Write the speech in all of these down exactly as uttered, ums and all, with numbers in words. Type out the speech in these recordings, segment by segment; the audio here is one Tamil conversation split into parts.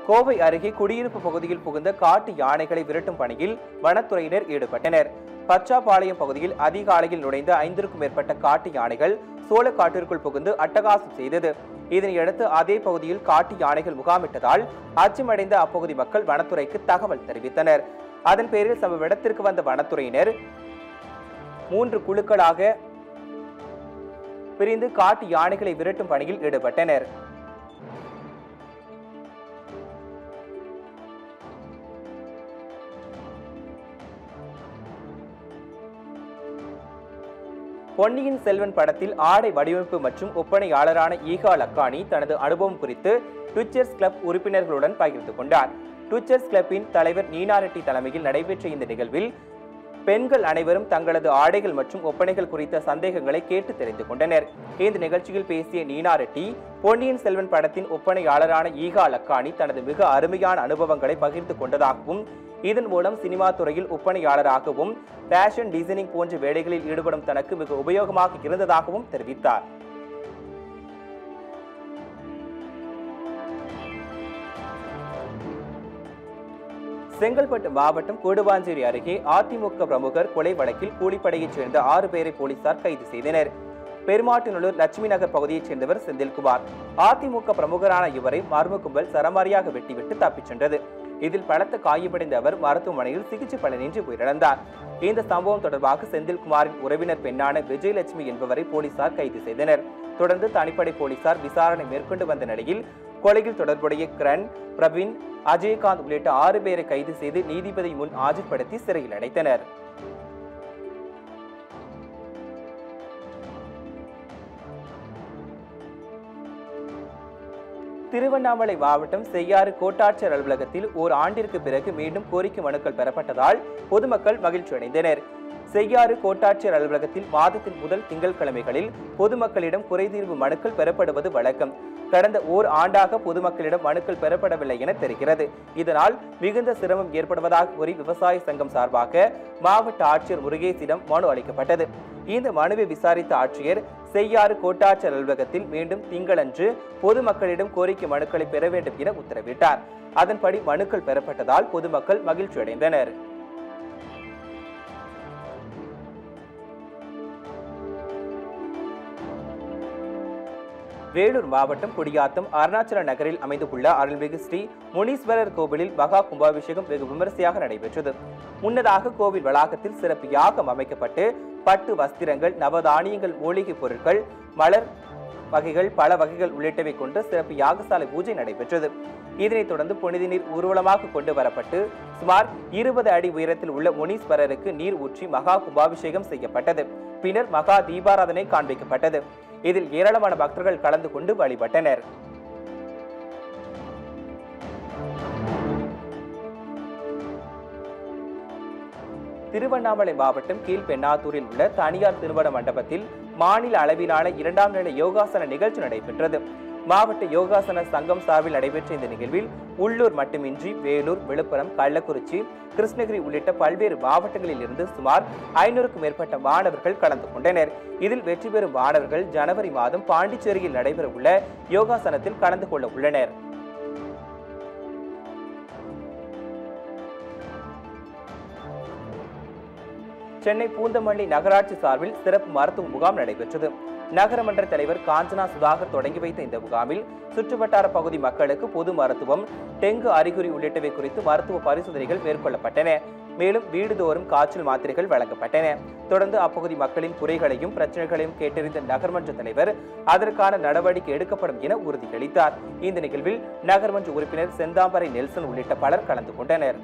கோவை அருகே குடியிருப்பு பகுதியில் புகுந்த காட்டு யானைகளை விரட்டும் பணியில் வனத்துறையினர் ஈடுபட்டனர். பச்சாபாளையம் பகுதியில் அதிகாலையில் நுழைந்த ஐந்திற்கும் மேற்பட்ட காட்டு யானைகள் சோளக்காட்டிற்குள் புகுந்து அட்டகாசம் செய்தது. இதனையடுத்து அதே பகுதியில் காட்டு யானைகள் முகாமிட்டதால் அச்சமடைந்த அப்பகுதி மக்கள் வனத்துறைக்கு தகவல் தெரிவித்தனர். அதன் பேரில் சம்பவ இடத்திற்கு வந்த வனத்துறையினர் மூன்று குழுக்களாக பிரிந்து காட்டு யானைகளை விரட்டும் பணியில் ஈடுபட்டனர். பொன்னியின் செல்வன் படத்தில் ஆடை வடிவமைப்பு மற்றும் ஒப்பனையாளரான ஈகா லக்கானி தனது அனுபவம் குறித்து ட்விச்சர்ஸ் கிளப் உறுப்பினர்களுடன் பகிர்ந்து கொண்டார். ட்விச்சர்ஸ் கிளப்பின் தலைவர் நீனா ரெட்டி தலைமையில் நடைபெற்ற இந்த நிகழ்வில் பெண்கள் அனைவரும் தங்களது ஆடைகள் மற்றும் ஒப்பனைகள் குறித்த சந்தேகங்களை கேட்டு தெரிந்து கொண்டனர். இந்த நிகழ்ச்சியில் பேசிய நீனா ரெட்டி, பொன்னியின் செல்வன் படத்தின் ஒப்பனையாளரான ஈகா லக்கானி தனது மிக அருமையான அனுபவங்களை பகிர்ந்து கொண்டதாகவும், இதன் மூலம் சினிமா துறையில் ஒப்பனையாளராகவும் ஃபேஷன் டிசைனிங் போன்ற வேலைகளில் ஈடுபடும் தனக்கு மிக உபயோகமாக இருந்ததாகவும் தெரிவித்தார். செங்கல்பட்டு மாவட்டம் கூடுவாஞ்சேரி அருகே அதிமுக பிரமுகர் கொலை வழக்கில் கூலிப்படையைச் சேர்ந்த ஆறு பேரை போலீசார் கைது செய்தனர். பெருமாட்டினுள்ளூர் லட்சுமி நகர் பகுதியைச் சேர்ந்தவர் செந்தில்குமார். அதிமுக பிரமுகரான இவரை மர்ம கும்பல் சரமாரியாக வெட்டிவிட்டு தப்பிச் சென்றது. இதில் பலத்த காயமடைந்த அவர் மருத்துவமனையில் சிகிச்சை பலனின்றி உயிரிழந்தார். இந்த சம்பவம் தொடர்பாக செந்தில்குமாரின் உறவினர் பெண்ணான விஜயலட்சுமி என்பவரை போலீசார் கைது செய்தனர். தொடர்ந்து தனிப்படை போலீசார் விசாரணை மேற்கொண்டு வந்த நிலையில் கொலையில் தொடர்புடைய கிரண், பிரவீன், அஜயகாந்த் உள்ளிட்ட ஆறு பேரை கைது செய்து நீதிபதி முன் ஆஜர்படுத்தி சிறையில் அடைத்தனர். திருவண்ணாமலை மாவட்டம் செய்யாறு கோட்டாட்சியர் அலுவலகத்தில் ஓர் ஆண்டிற்கு பிறகு மீண்டும் கோரிக்கை மனுக்கள் பெறப்பட்டதால் பொதுமக்கள் மகிழ்ச்சி அடைந்தனர். செய்யாறு கோட்டாட்சியர் அலுவலகத்தில் மாதத்தின் முதல் திங்கட்கிழமைகளில் பொதுமக்களிடம் குறைதீர்வு மனுக்கள் பெறப்படுவது வழக்கம். கடந்த ஓர் ஆண்டாக பொதுமக்களிடம் மனுக்கள் பெறப்படவில்லை என தெரிகிறது. இதனால் மிகுந்த சிரமம் ஏற்படுவதாக கூறி விவசாய சங்கம் சார்பாக மாவட்ட ஆட்சியர் முருகேசிடம் மனு அளிக்கப்பட்டது. இந்த மனுவை விசாரித்த ஆட்சியர் செய்யாறு கோட்டாட்சியர் அலுவலகத்தில் மீண்டும் திங்களன்று பொதுமக்களிடம் கோரிக்கை மனுக்களை பெற வேண்டும் என உத்தரவிட்டார். அதன்படி மனுக்கள் பெறப்பட்டதால் பொதுமக்கள் மகிழ்ச்சி அடைந்தனர். வேலூர் மாவட்டம் குடியாத்தம் அருணாச்சல நகரில் அமைந்துள்ள அருள்மிகு ஸ்ரீ முனீஸ்வரர் கோவிலில் மகா கும்பாபிஷேகம் வெகு விமரிசையாக நடைபெற்றது. முன்னதாக கோவில் வளாகத்தில் சிறப்பு யாகம் அமைக்கப்பட்டு பட்டு வஸ்திரங்கள், நவதானியங்கள், மூலிகை பொருட்கள், மலர் வகைகள், பல வகைகள் உள்ளிட்டவை கொண்டு சிறப்பு யாகசாலை பூஜை நடைபெற்றது. இதனைத் தொடர்ந்து புனித நீர் ஊர்வலமாக கொண்டு வரப்பட்டு சுமார் இருபது அடி உயரத்தில் உள்ள முனீஸ்வரருக்கு நீர் ஊற்றி மகா கும்பாபிஷேகம் செய்யப்பட்டது. பின்னர் மகா தீபாராதனை காண்பிக்கப்பட்டது. இதில் ஏராளமான பக்தர்கள் கலந்து கொண்டு வழிபட்டனர். திருவண்ணாமலை மாவட்டம் கீழ்பெண்ணாத்தூரில் உள்ள தனியார் திருமண மண்டபத்தில் மாநில அளவிலான இரண்டாம் நிலை யோகாசன நிகழ்ச்சி நடைபெற்றது. மாவட்ட யோகாசன சங்கம் சார்பில் நடைபெற்ற இந்த நிகழ்வில் உள்ளூர் மட்டுமின்றி வேலூர், விழுப்புரம், கள்ளக்குறிச்சி, கிருஷ்ணகிரி உள்ளிட்ட பல்வேறு மாவட்டங்களில் இருந்து சுமார் ஐநூறுக்கும் மேற்பட்ட மாணவர்கள் கலந்து கொண்டனர். இதில் வெற்றி பெறும் மாணவர்கள் ஜனவரி மாதம் பாண்டிச்சேரியில் நடைபெற உள்ள யோகாசனத்தில் கலந்து கொள்ள உள்ளனர். சென்னை பூந்தமல்லி நகராட்சி சார்பில் சிறப்பு மருத்துவ முகாம் நடைபெற்றது. நகரமன்ற தலைவர் காஞ்சனா சுதாகர் தொடங்கி வைத்த இந்த முகாமில் சுற்றுவட்டார பகுதி மக்களுக்கு பொது மருத்துவம், டெங்கு அறிகுறி உள்ளிட்டவை குறித்து மருத்துவ பரிசோதனைகள் மேற்கொள்ளப்பட்டன. மேலும் வீடுதோறும் காய்ச்சல் மாத்திரைகள் வழங்கப்பட்டன. தொடர்ந்து அப்பகுதி மக்களின் குறைகளையும் பிரச்சனைகளையும் கேட்டறிந்த நகர்மன்ற தலைவர் அதற்கான நடவடிக்கை எடுக்கப்படும் என உறுதியளித்தார். இந்த நிகழ்வில் நகர்மன்ற உறுப்பினர் செந்தாம்பரை நெல்சன் உள்ளிட்ட பலர் கலந்து கொண்டனர்.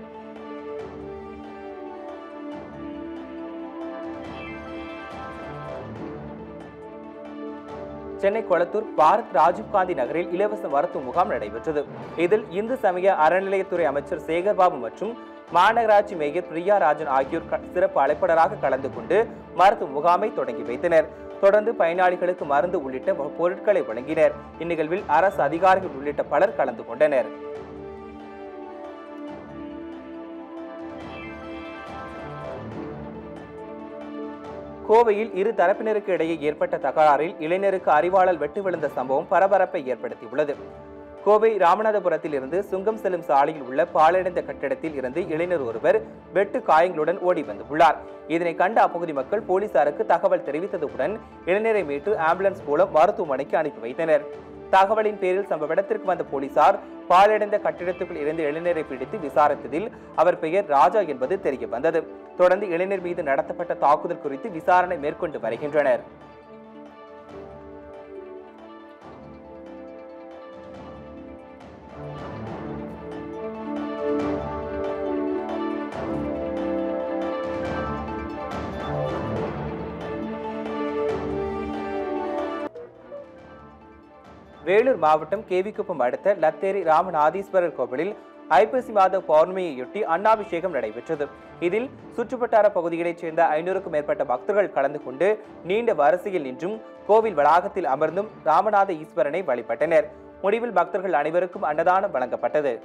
சென்னை கொளத்தூர் பாரத் ராஜீவ்காந்தி நகரில் இலவச மருத்துவ முகாம் நடைபெற்றது. இதில் இந்து சமய அறநிலையத்துறை அமைச்சர் சேகர்பாபு மற்றும் மாநகராட்சி மேயர் பிரியா ராஜன் ஆகியோர் சிறப்பு அழைப்பாளராக கலந்து கொண்டு மருத்துவ முகாமை தொடங்கி வைத்தனர். தொடர்ந்து பயனாளிகளுக்கு மருந்து உள்ளிட்ட பொருட்களை வழங்கினர். இந்நிகழ்வில் அரசு அதிகாரிகள் உள்ளிட்ட பலர் கலந்து கொண்டனர். கோவையில் இரு தரப்பினருக்கு இடையே ஏற்பட்ட தகராறில் இளைஞருக்கு அறிவாளால் வெட்டு விழுந்த சம்பவம் பரபரப்பை ஏற்படுத்தியுள்ளது. கோவை ராமநாதபுரத்தில் இருந்து சுங்கம் செல்லும் சாலையில் உள்ள பாழடைந்த கட்டிடத்தில் இருந்து இளைஞர் ஒருவர் வெட்டு காயங்களுடன் ஓடி வந்துள்ளார். இதனை கண்ட அப்பகுதி மக்கள் போலீசாருக்கு தகவல் தெரிவித்ததுடன் இளைஞரை மீட்டு ஆம்புலன்ஸ் மூலம் மருத்துவமனைக்கு அனுப்பி வைத்தனர். தகவலின் பேரில் சம்பவ இடத்திற்கு வந்த போலீசார் பாழடைந்த கட்டிடத்துக்குள் இருந்த இளைஞரை பிடித்து விசாரித்ததில் அவர் பெயர் ராஜா என்பது தெரிய வந்தது. தொடர்ந்து இளைஞர் மீது நடத்தப்பட்ட தாக்குதல் குறித்து விசாரணை மேற்கொண்டு வருகின்றனர். வேலூர் மாவட்டம் கேவிக்குப்பம் அடுத்த லத்தேரி ராமநாதீஸ்வரர் கோவிலில் ஐப்பசி மாத பௌர்ணமியையொட்டி அன்னாபிஷேகம் நடைபெற்றது. இதில் சுற்றுவட்டார பகுதிகளைச் சேர்ந்த ஐநூறுக்கும் மேற்பட்ட பக்தர்கள் கலந்து கொண்டு நீண்ட வரிசையில் நின்றும் கோவில் வளாகத்தில் அமர்ந்தும் ராமநாத ஈஸ்வரனை வழிபட்டனர். முடிவில் பக்தர்கள் அனைவருக்கும் அன்னதானம் வழங்கப்பட்டது.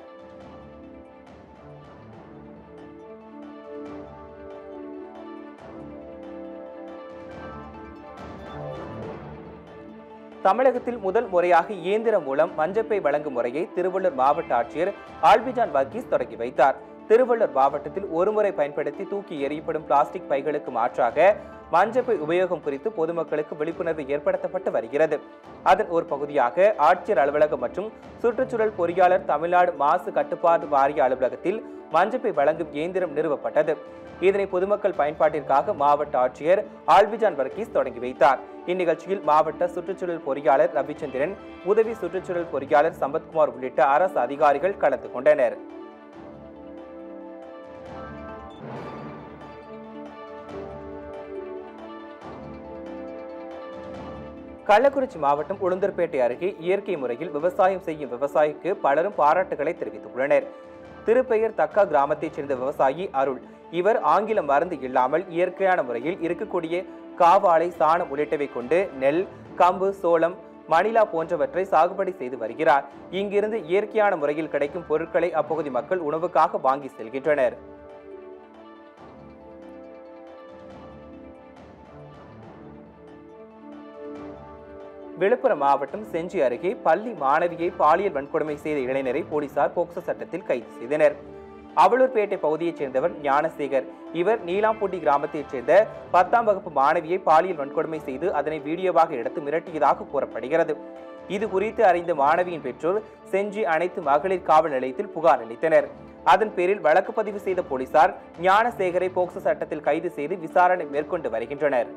தமிழகத்தில் முதல் முறையாக இயந்திரம் மூலம் மஞ்சப்பை வழங்கும் முறையை திருவள்ளூர் மாவட்ட ஆட்சியர் ஆல்பிஜான் வர்கீஸ் தொடங்கி வைத்தார். திருவள்ளூர் மாவட்டத்தில் ஒருமுறை பயன்படுத்தி தூக்கி எறியப்படும் பிளாஸ்டிக் பைகளுக்கு மாற்றாக மஞ்சப்பை உபயோகம் குறித்து பொதுமக்களுக்கு விழிப்புணர்வு ஏற்படுத்தப்பட்டு வருகிறது. அதன் ஒரு பகுதியாக ஆட்சியர் அலுவலகம் மற்றும் சுற்றுச்சூழல் பொறியாளர் தமிழ்நாடு மாசு கட்டுப்பாடு வாரிய அலுவலகத்தில் மஞ்சப்பை வழங்கும் இயந்திரம் நிறுவப்பட்டது. இதனை பொதுமக்கள் பயன்பாட்டிற்காக மாவட்ட ஆட்சியர் ஆல்பிஜான் வர்கீஸ் தொடங்கி வைத்தார். இந்நிகழ்ச்சியில் மாவட்ட சுற்றுச்சூழல் பொறியாளர் ரவிச்சந்திரன், உதவி சுற்றுச்சூழல் பொறியாளர் சம்பத்குமார் உள்ளிட்ட அரசு அதிகாரிகள் கலந்து கொண்டனர். கள்ளக்குறிச்சி மாவட்டம் உளுந்தூர்பேட்டை அருகே இயற்கை முறையில் விவசாயம் செய்யும் விவசாயிக்கு பலரும் பாராட்டுகளை தெரிவித்துள்ளனர். திருப்பெயர் தக்கா கிராமத்தைச் சேர்ந்த விவசாயி அருள். இவர் ஆங்கில மருந்து இல்லாமல் இயற்கையான முறையில் இருக்கக்கூடிய காவாலை, சாணம் உள்ளிட்டவை கொண்டு நெல், கம்பு, சோளம், மணிலா போன்றவற்றை சாகுபடி செய்து வருகிறார். இங்கிருந்து இயற்கையான முறையில் கிடைக்கும் பொருட்களை அப்பகுதி மக்கள் உணவுக்காக வாங்கி செல்கின்றனர். விழுப்புரம் மாவட்டம் செஞ்சி அருகே பள்ளி மாணவியை பாலியல் வன்கொடுமை செய்த இளைஞரை போலீசார் போக்சோ சட்டத்தில் கைது செய்தனர். அவலூர்பேட்டை பகுதியைச் சேர்ந்தவர் ஞானசேகர். இவர் நீலாம்பூண்டி கிராமத்தைச் சேர்ந்த பத்தாம் வகுப்பு மாணவியை பாலியல் வன்கொடுமை செய்து அதனை வீடியோவாக எடுத்து மிரட்டியதாக கூறப்படுகிறது. இது குறித்து அறிந்த மாணவியின் பெற்றோர் செஞ்சி அனைத்து மகளிர் காவல் நிலையத்தில் புகார் அளித்தனர். அதன் பேரில் வழக்கு பதிவு செய்த போலீசார் ஞானசேகரை போக்சோ சட்டத்தில் கைது செய்து விசாரணை மேற்கொண்டு வருகின்றனர்.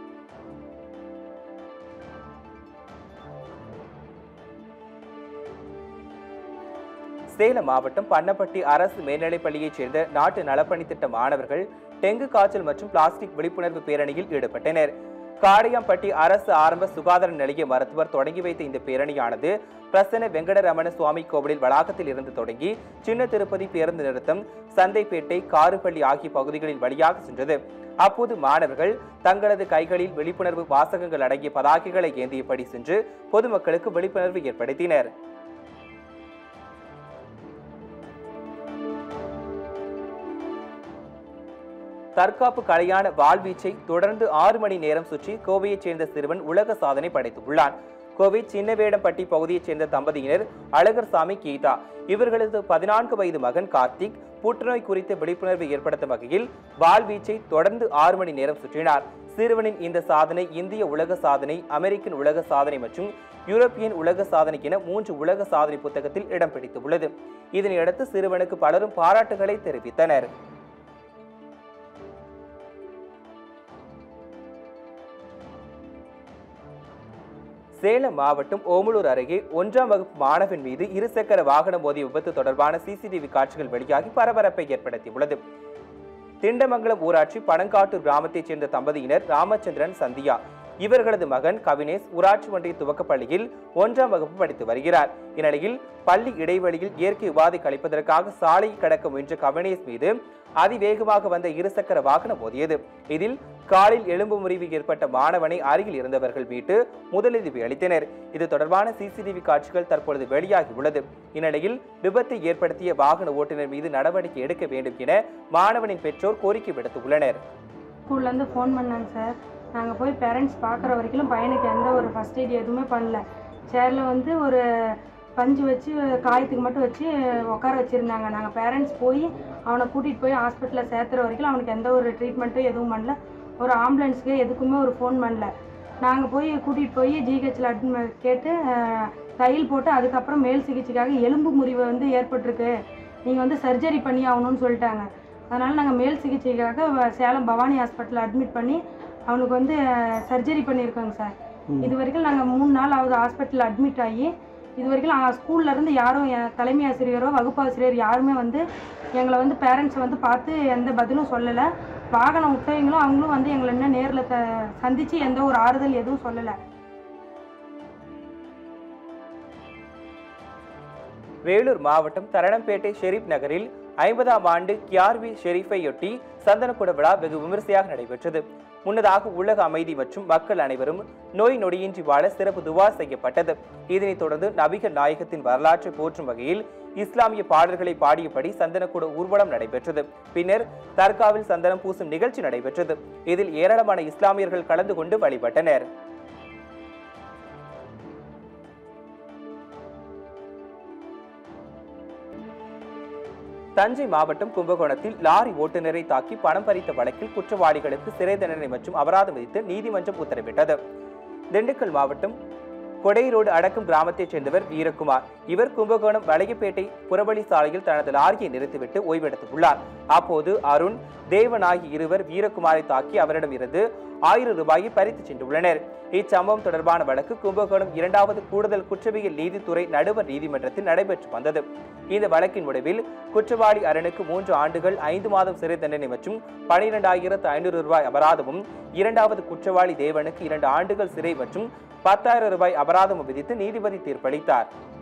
சேலம் மாவட்டம் பண்ணப்பட்டி அரசு மேல்நிலைப்பள்ளியைச் சேர்ந்த நாட்டு நலப்பணி திட்ட மாணவர்கள் டெங்கு காய்ச்சல் மற்றும் பிளாஸ்டிக் விழிப்புணர்வு பேரணியில் ஈடுபட்டனர். காடையாம்பட்டி அரசு ஆரம்ப சுகாதார நிலைய மருத்துவர் தொடங்கி வைத்த இந்த பேரணியானது பிரசன்ன வெங்கடரமண சுவாமி கோவிலில் வளாகத்தில் இருந்து தொடங்கி சின்ன திருப்பதி பேருந்து நிறுத்தம், சந்தைப்பேட்டை, காருப்பள்ளி ஆகிய பகுதிகளில் வழியாக சென்றது. அப்போது மாணவர்கள் தங்களது கைகளில் விழிப்புணர்வு வாசகங்கள் அடங்கிய பதாகைகளை ஏந்தியபடி சென்று பொதுமக்களுக்கு விழிப்புணர்வு ஏற்படுத்தினர். தற்காப்பு கலையான வாள்வீச்சை தொடர்ந்து ஆறு மணி நேரம் சுற்றி கோவையைச் சேர்ந்த சிறுவன் உலக சாதனை படைத்துள்ளான். கோவை சின்னவேடம்பட்டி பகுதியைச் சேர்ந்த தம்பதியினர் அழகர்சாமி, கீதா. இவர்களது பதினான்கு வயது மகன் கார்த்திக் புற்றுநோய் குறித்த விழிப்புணர்வு ஏற்படுத்தும் வகையில் வாள்வீச்சை தொடர்ந்து ஆறு மணி நேரம் சுற்றினார். சிறுவனின் இந்த சாதனை இந்திய உலக சாதனை, அமெரிக்கன் உலக சாதனை மற்றும் யூரோப்பியன் உலக சாதனை என மூன்று உலக சாதனை புத்தகத்தில் இடம் பிடித்துள்ளது. இதனையடுத்து சிறுவனுக்கு பலரும் பாராட்டுகளை தெரிவித்தனர். சேலம் மாவட்டம் ஓமலூர் அருகே ஒன்றாம் வகுப்பு மாணவன் மீது இருசக்கர வாகனம் மோதிய விபத்து தொடர்பான சிசிடிவி காட்சிகள் வெளியாகி பரபரப்பை ஏற்படுத்தியுள்ளது. திண்டமங்கலம் ஊராட்சி பனங்காட்டூர் கிராமத்தைச் சேர்ந்த தம்பதியினர் ராமச்சந்திரன், சந்தியா. இவர்களது மகன் கவினேஷ் ஊராட்சி ஒன்றிய துவக்கப்பள்ளியில் ஒன்றாம் வகுப்பு படித்து வருகிறார். இந்நிலையில் பள்ளி இடைவெளியில் இயற்கை உபாதை கழிப்பதற்காக சாலையை கடக்க முயன்ற கவினேஷ் மீது அதிவேகமாக வந்த இருசக்கர வாகனம் மோதியது. இதில் காலில் எலும்பு முறிவு ஏற்பட்ட மாணவனை அருகில் இருந்தவர்கள் மீட்டு முதலுதவி அளித்தனர். இது தொடர்பான சிசிடிவி காட்சிகள் தற்பொழுது வெளியாகியுள்ளது. இந்நிலையில் விபத்தை ஏற்படுத்திய வாகன ஓட்டுநர் மீது நடவடிக்கை எடுக்க வேண்டும் என மாணவனின் பெற்றோர் கோரிக்கை விடுத்துள்ளனர். ஸ்கூல்ல இருந்து ஃபோன் பண்ணாங்க சார். நாங்கள் போய் பேரண்ட்ஸ் பார்க்குற வரைக்கும் பையனுக்கு எந்த ஒரு ஃபர்ஸ்ட் எய்ட் எதுவுமே பண்ணல. சேரில் வந்து ஒரு பஞ்சு வச்சு காயத்துக்கு மட்டும் வச்சு உட்கார வச்சுருந்தாங்க. நாங்கள் பேரண்ட்ஸ் போய் அவனை கூட்டிகிட்டு போய் ஹாஸ்பிட்டலில் சேர்த்துற வரைக்கும் அவனுக்கு எந்த ஒரு ட்ரீட்மெண்ட்டும் எதுவும் பண்ணல. ஒரு ஆம்புலன்ஸுக்கு எதுக்குமே ஒரு ஃபோன் பண்ணல. நாங்கள் போய் கூட்டிகிட்டு போய் ஜிஹெச்சில் அட்மி கேட்டு தையல் போட்டு அதுக்கப்புறம் மேல் சிகிச்சைக்காக எலும்பு முறிவு வந்து ஏற்பட்டிருக்கு, நீங்கள் வந்து சர்ஜரி பண்ணி ஆகணும்னு சொல்லிட்டாங்க. அதனால் நாங்கள் மேல் சிகிச்சைக்காக சேலம் பவானி ஹாஸ்பிட்டலில் அட்மிட் பண்ணி அவனுக்கு வந்து சர்ஜரி பண்ணியிருக்கோங்க சார். இது வரைக்கும் நாங்கள் மூணு நாள் ஆகுது ஹாஸ்பிட்டலில் அட்மிட் ஆகி. இது வரைக்கும் ஸ்கூல்லேருந்து யாரும் தலைமை ஆசிரியரோ வகுப்பாசிரியர் யாருமே வந்து எங்களை வந்து பேரண்ட்ஸை வந்து பார்த்து எந்த பதிலும் சொல்லலை. வாகனம் விட்டவங்களும் அவங்களும் வந்து எங்களை இன்னும் நேரில் த சந்தித்து எந்த ஒரு ஆறுதல் எதுவும் சொல்லலை. வேலூர் மாவட்டம் தரணம்பேட்டை ஷெரீப் நகரில் ஐம்பதாம் ஆண்டு கியார்வி ஷெரீஃபையொட்டி சந்தனக்கூட விழா வெகு விமரிசையாக நடைபெற்றது. முன்னதாக உலக அமைதி மற்றும் மக்கள் அனைவரும் நோய் நொடியின்றி வாழ சிறப்பு துவா செய்யப்பட்டது. இதனைத் தொடர்ந்து நபிகள் நாயகத்தின் வரலாற்றை போற்றும் வகையில் இஸ்லாமிய பாடல்களை பாடியபடி சந்தனக்கூட ஊர்வலம் நடைபெற்றது. பின்னர் தர்காவில் சந்தனம் பூசும் நிகழ்ச்சி நடைபெற்றது. இதில் ஏராளமான இஸ்லாமியர்கள் கலந்து கொண்டு வழிபட்டனர். தஞ்சை மாவட்டம் கும்பகோணத்தில் லாரி ஓட்டுநரை தாக்கி பணம் பறித்த வழக்கில் குற்றவாளிகளுக்கு சிறை தண்டனை மற்றும் அபராதம் விதித்து நீதிமன்றம் உத்தரவிட்டது. திண்டுக்கல் மாவட்டம் கொடைரோடு அடக்கும் கிராமத்தைச் சேர்ந்தவர் வீரகுமார். இவர் கும்பகோணம் வளையப்பேட்டை புறவழி சாலையில் தனது லாரியை நிறுத்திவிட்டு ஓய்வெடுத்துள்ளார். அப்போது அருண், தேவன் ஆகிய இருவர் வீரகுமாரை தாக்கி அவரிடம் இருந்து ஆயிரம் ரூபாயை பறித்து சென்றுள்ளனர். இச்சம்பவம் தொடர்பான வழக்கு கும்பகோணம் இரண்டாவது கூடுதல் குற்றவியல் நீதித்துறை நடுவர் நீதிமன்றத்தில் நடைபெற்று வந்தது. இந்த வழக்கின் முடிவில் குற்றவாளி அருணுக்கு மூன்று ஆண்டுகள் ஐந்து மாதம் சிறை தண்டனை மற்றும் பனிரெண்டாயிரத்து ஐநூறு ரூபாய் அபராதமும், இரண்டாவது குற்றவாளி தேவனுக்கு இரண்டு ஆண்டுகள் சிறை மற்றும் பத்தாயிரம் ரூபாய் அபராதமும் விதித்து நீதிபதி தீர்ப்பளித்தார்.